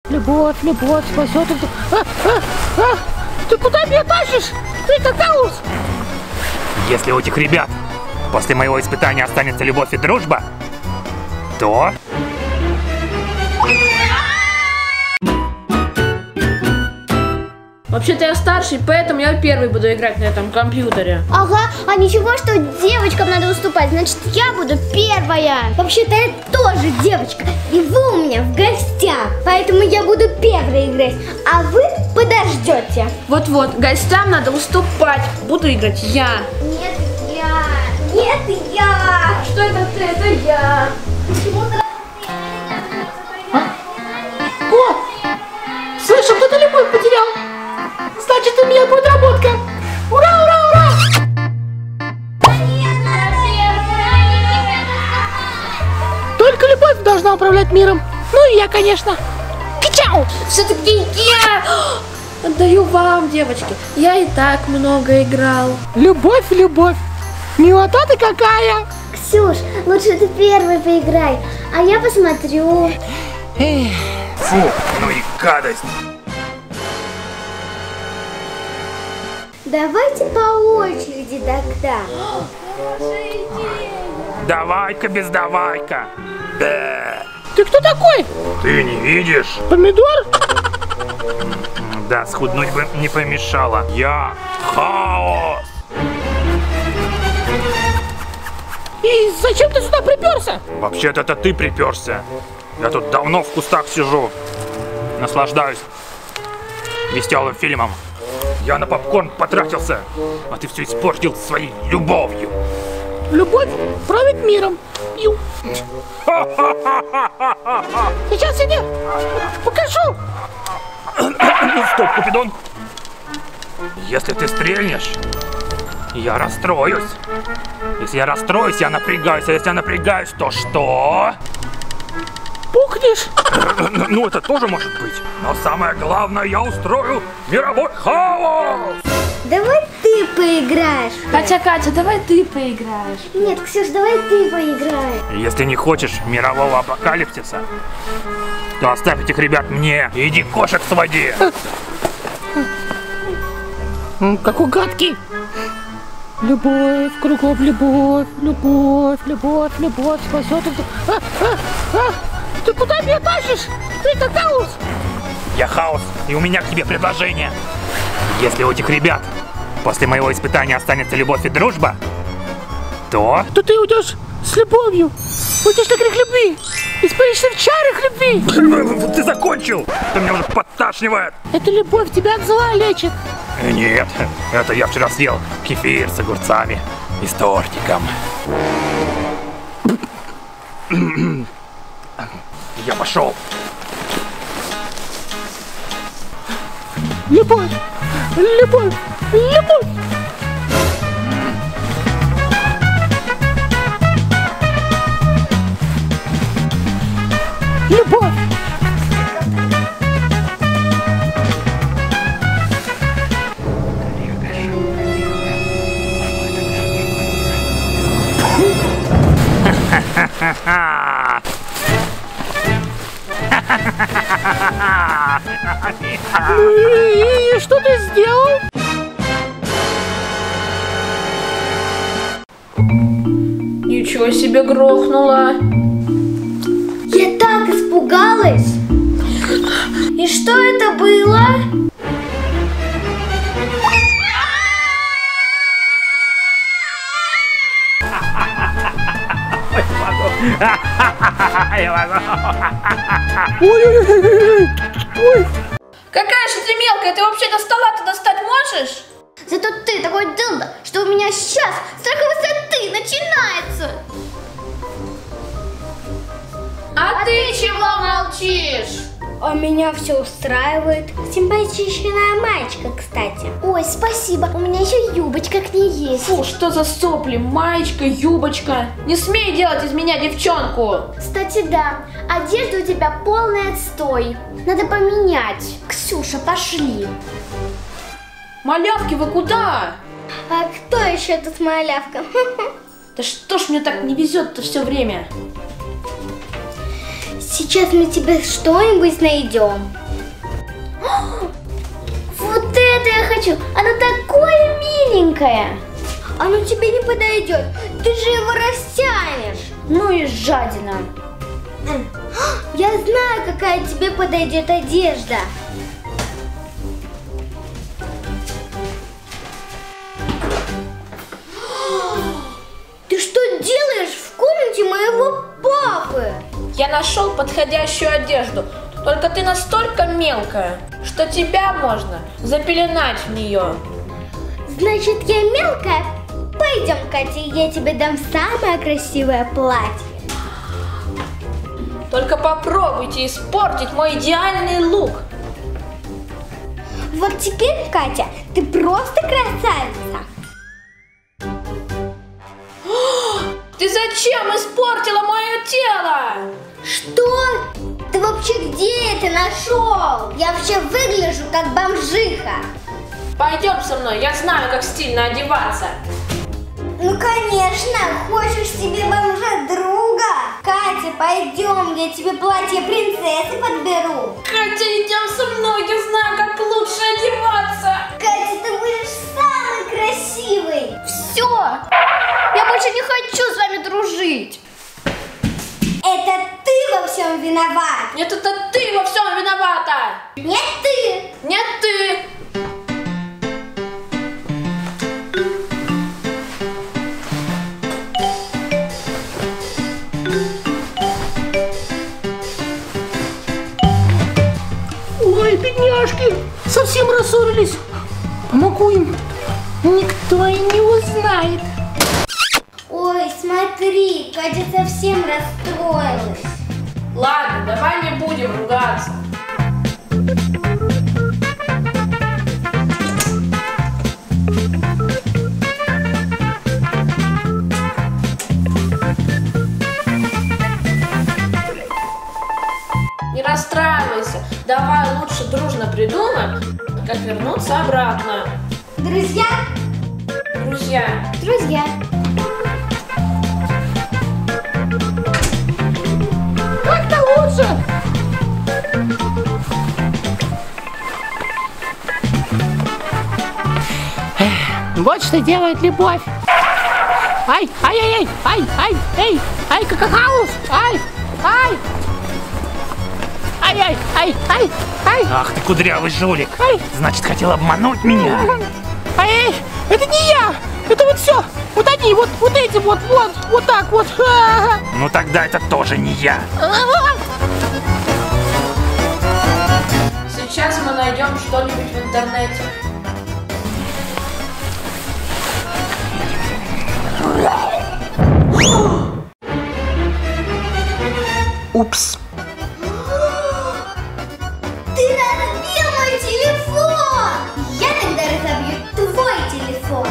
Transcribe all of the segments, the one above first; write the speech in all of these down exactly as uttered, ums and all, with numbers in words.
Любовь, любовь спасет. А, а, а, ты куда меня тащишь? Это хаос! Если у этих ребят после моего испытания останется любовь и дружба, то... Вообще-то я старший, поэтому я первый буду играть на этом компьютере. Ага, а ничего, что девочкам надо уступать, значит я буду первая. Вообще-то я тоже девочка, и вы у меня в гостях, поэтому я буду первой играть, а вы подождете. Вот-вот, гостям надо уступать, буду играть я. Нет, я. Нет, я. Что это ты? Это я. О! Слышу, кто-то любовь потерял. Значит, у меня подработка. Ура, ура, ура! Только любовь должна управлять миром. Ну и я, конечно. Кичау! Все-таки я отдаю вам, девочки. Я и так много играл. Любовь, любовь. Милота ты какая! Ксюш, лучше ты первый поиграй, а я посмотрю. Эх. Фу, ну и гадость. Давайте по очереди тогда. Давай-ка без давай-ка. Да. Ты кто такой? Ты не видишь? Помидор? Да, схуднуть бы не помешало. Я хаос. И зачем ты сюда приперся? Вообще-то это ты приперся. Я тут давно в кустах сижу. Наслаждаюсь веселым фильмом. Я на попкорн потратился, а ты все испортил своей любовью. Любовь правит миром. Ю. Сейчас я тебе покажу. Стоп, Купидон. Если ты стрельнешь, я расстроюсь. Если я расстроюсь, я напрягаюсь. А если я напрягаюсь, то что? Пухнешь. Ну, это тоже может быть. Но самое главное, я устрою мировой хаос. Давай ты поиграешь. Катя, Катя, давай ты поиграешь. Нет, Ксюш, давай ты поиграешь. Если не хочешь мирового апокалипсиса, то оставь этих ребят мне. И иди кошек своди. Какой гадкий. Любовь, кругом любовь, любовь, любовь, любовь спасет. А, а, а, ты куда меня тащишь? Это хаос. Я хаос, и у меня к тебе предложение. Если у этих ребят после моего испытания останется любовь и дружба, то... То ты уйдешь с любовью. Уйдешь на грех любви. Испаришься в чарах любви. Ты закончил! Ты меня уже подташнивает. Это любовь тебя от зла лечит. Нет, это я вчера съел кефир с огурцами и с тортиком. Я пошел. Любовь, любовь, любовь. Любовь. Ха-ха-ха! И что ты сделал? Ничего себе грохнула. Я так испугалась. И что это было? Ой-ой-ой! Какая же ты мелкая, ты вообще до стола-то достать можешь? Зато ты такой дылда, что у меня сейчас страх высоты начинается. А, а ты чего молчишь? А меня все устраивает. Симпатичная маечка, кстати. Ой, спасибо. У меня еще юбочка к ней есть. Фу, что за сопли? Маечка, юбочка. Не смей делать из меня девчонку. Кстати, да. Одежда у тебя полный отстой. Надо поменять. Ксюша, пошли. Малявки, вы куда? А кто еще тут малявка? Да что ж мне так не везет-то все время? Сейчас мы тебе что-нибудь найдем. Вот это я хочу! Оно такое миленькое! Оно тебе не подойдет. Ты же его растянешь. Ну и жадина. Я знаю, какая тебе подойдет одежда. Ты что делаешь в комнате моего папы? Я нашел подходящую одежду. Только ты настолько мелкая, что тебя можно запеленать в нее. Значит, я мелкая? Пойдем, Катя, я тебе дам самое красивое платье. Только попробуйте испортить мой идеальный лук. Вот теперь, Катя, ты просто красавица. Ты зачем испортила мое тело? Что? Ты вообще где это нашел? Я вообще выгляжу как бомжиха. Пойдем со мной, я знаю, как стильно одеваться. Ну, конечно, хочешь себе бомжа друга? Катя, пойдем, я тебе платье принцессы подберу. Катя, идем со мной, я знаю, как лучше одеваться. Катя, ты будешь самый красивый. Все, я больше не хочу с вами дружить. Это ты во всем виноват. Нет, это ты во всем виновата. Нет, ты. Нет, ты. Ой, бедняжки, совсем рассорились. Помогу им. Никто и не узнает. Ой, смотри, Катя совсем расстроилась. Ладно, давай не будем ругаться. Не расстраивайся. Давай лучше дружно придумаем, как вернуться обратно. Друзья? Друзья. Друзья. Как-то лучше. Вот что делает любовь. Ай, ай, ай, ай, ай, ай, ай, ай, какаус, ай, ай. Ай, ай, ай, ай, ай. Ах ты кудрявый жулик. Ай. Значит, хотел обмануть меня. Ай, это не я. Это вот все. Вот они, вот, вот эти вот, вот, вот так вот. Ну тогда это тоже не я. Сейчас мы найдем что-нибудь в интернете. Упс. Ты разбил мой телефон! Я тогда разобью твой телефон.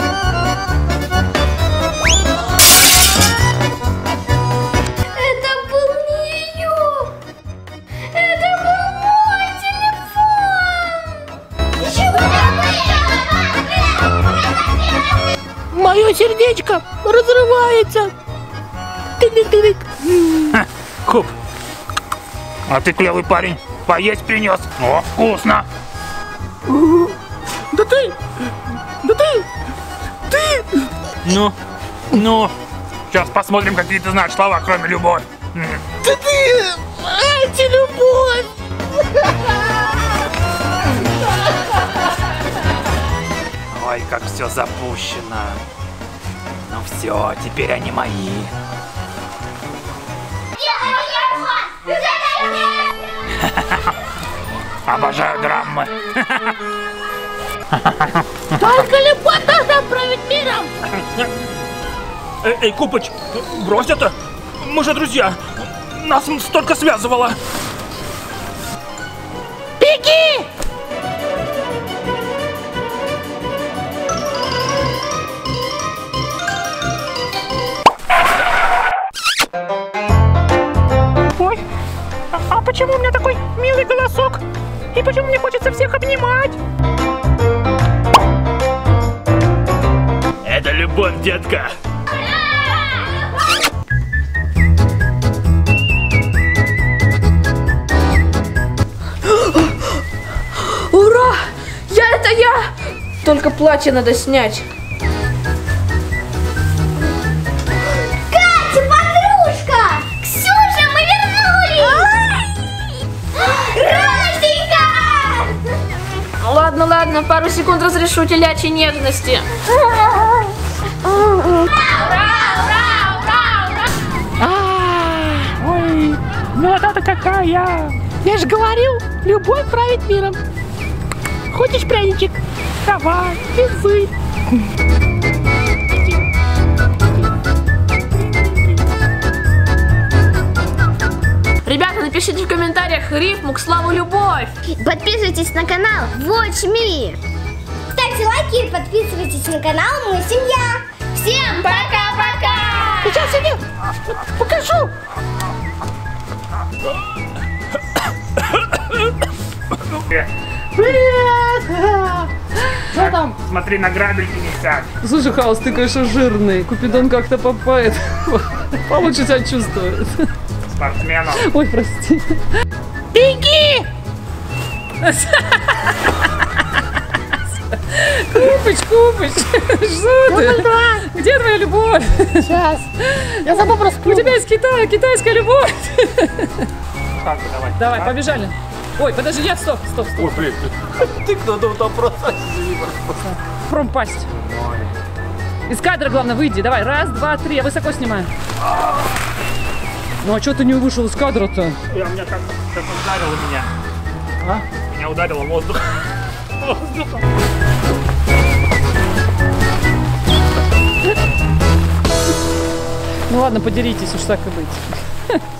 Это был не ее! Это был мой телефон! Чего ты? Мое сердечко разрывается. Тык-тык-тык. Ха, Куб. А ты клевый парень. Поесть принес. О, вкусно. Да ты, да ты, ты. Ну, ну. Сейчас посмотрим, какие ты знаешь слова, кроме любовь. М. Да ты, антилюбовь. Ой, как все запущено. Ну все, теперь они мои. Обожаю драмы. Только любовь должна править миром. Эй, эй, Купыч, брось это. Мы же друзья. Нас столько связывало. Беги! Ой, а, а почему у меня такой милый голосок? И почему мне хочется всех обнимать? Это любовь, детка. я! Только платье надо снять. Катя, подружка! Ксюша, мы вернулись! Ростенька! Ладно, ладно, пару секунд разрешу телячьи нежности. Ой, милота-то какая! Я же говорил, любовь правит миром. Хочешь пряничек? Давай, лизы. Ребята, напишите в комментариях рифму к слову любовь. Подписывайтесь на канал Watch Me. Ставьте лайки и подписывайтесь на канал Мы Семья. Всем пока-пока! Сейчас я покажу. Привет! Что там? Смотри, на грабельки висят. Слушай, Хаус, ты, конечно, жирный. Купидон как-то попает. Получше себя чувствует. Спортсменов. Ой, прости. Беги! Купыч, Купыч, что ты? Где твоя любовь? Сейчас. Я забыл У просплю. тебя из Китая китайская любовь. Так, давай. Давай, побежали. Ой, подожди, я, стоп, стоп, стоп. Ой, блин, ты кто-то там просто... Промпасть. Из кадра, главное, выйди. Давай, раз, два, три. Я высоко снимаю. Ну а что ты не вышел из кадра-то? Я, меня как, как ударило меня. А? Меня ударило воздух. Воздухом. Ну ладно, подеритесь, уж так и быть.